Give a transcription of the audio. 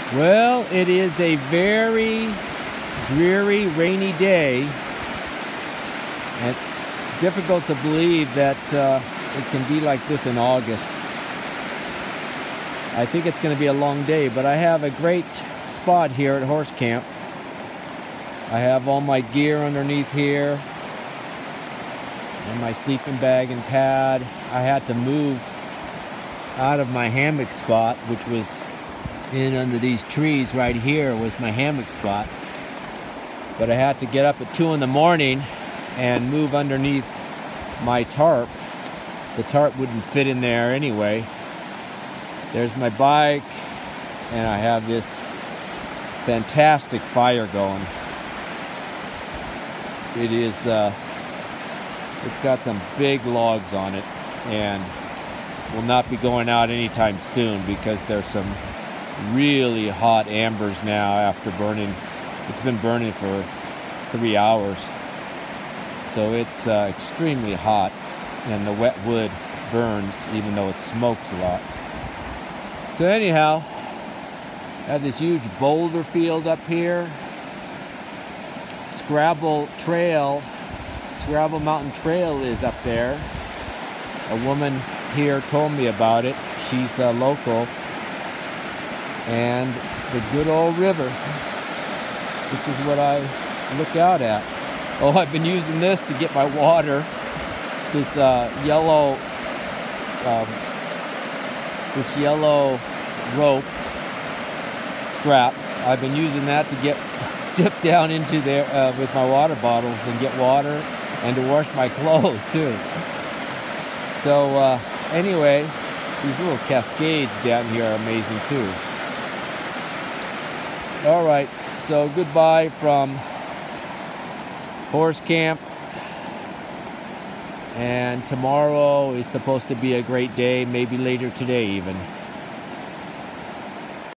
Well, it is a very dreary, rainy day, and it's difficult to believe that it can be like this in August. I think it's going to be a long day, but I have a great spot here at Horse Camp. I have all my gear underneath here, and my sleeping bag and pad. I had to move out of my hammock spot, which was in under these trees right here was my hammock spot. But I had to get up at 2 in the morning and move underneath my tarp. The tarp wouldn't fit in there anyway. There's my bike, and I have this fantastic fire going. It is, it's got some big logs on it, and will not be going out anytime soon because there's some really hot embers now after burning. It's been burning for 3 hours, so it's extremely hot, and the wet wood burns even though it smokes a lot. So anyhow, I have this huge boulder field up here. Scrabble Mountain Trail is up there. A woman here told me about it. She's local. And the good old river, which is what I look out at. Oh, I've been using this to get my water. This yellow rope strap. I've been using that to dip down into there with my water bottles and get water, and to wash my clothes too. So anyway, these little cascades down here are amazing too. All right, so goodbye from Horse Camp. And tomorrow is supposed to be a great day, maybe later today even.